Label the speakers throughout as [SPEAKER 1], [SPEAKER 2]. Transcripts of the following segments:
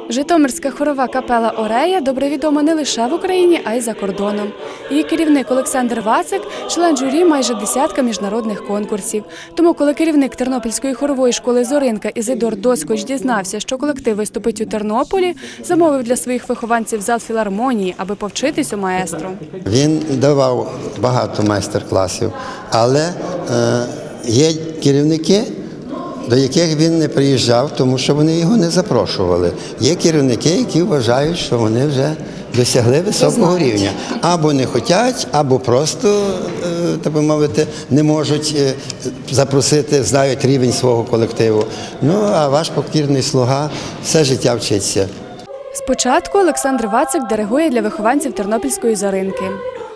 [SPEAKER 1] Житомирська хорова капела «Орея» добре відома не лише в Україні, а й за кордоном. Її керівник Олександр Вацик – член журі майже десятка міжнародних конкурсів. Тому, коли керівник Тернопільської хорової школи «Зоринка» Ізидор Доскоч дізнався, що колектив виступить у Тернополі, замовив для своїх вихованців зал філармонії, аби повчитись у маестро.
[SPEAKER 2] Він давав багато майстер-класів, але є керівники, до яких він не приїжджав, тому що вони його не запрошували. Є керівники, які вважають, що вони вже досягли високого рівня. Або не хочуть, або просто, так би мовити, не можуть запросити, знають рівень свого колективу. Ну, а ваш покірний слуга все життя вчиться.
[SPEAKER 1] Спочатку Олександр Вацик диригує для вихованців Тернопільської «Зоринки».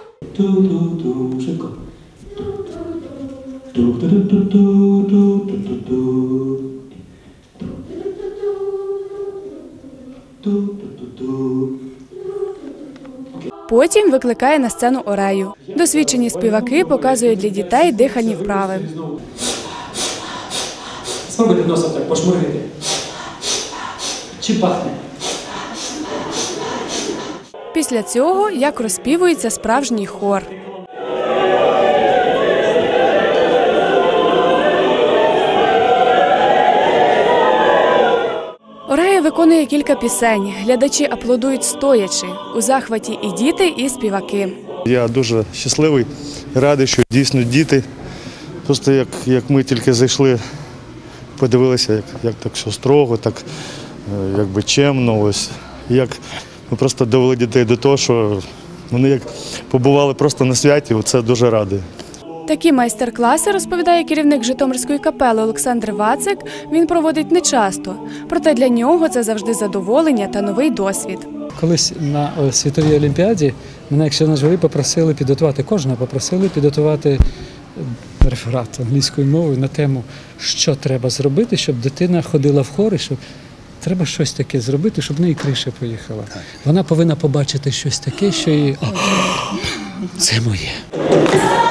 [SPEAKER 1] Потім викликає на сцену «Орею». Досвідчені співаки показують для дітей дихальні вправи.
[SPEAKER 3] Спробуйте носом так пошмурити. Чи пахне?
[SPEAKER 1] Після цього, як розспівується справжній хор. «Орея» виконує кілька пісень. Глядачі аплодують стоячи. У захваті і діти, і співаки.
[SPEAKER 4] Я дуже щасливий, радий, що дійсно діти. Просто як ми тільки зайшли, подивилися, як так все строго, так якби чемно. Ось. Як ми просто довели дітей до того, що вони як побували просто на святі, це дуже радий.
[SPEAKER 1] Такі майстер-класи, розповідає керівник Житомирської капели Олександр Вацик, він проводить нечасто. Проте для нього це завжди задоволення та новий досвід.
[SPEAKER 5] Колись на світовій олімпіаді мене, якщо на журі, попросили підготувати, кожного попросили підготувати реферат англійською мовою на тему, що треба зробити, щоб дитина ходила в хор, і щоб треба щось таке зробити, щоб в неї криша поїхала. Вона повинна побачити щось таке, що їй, це моє.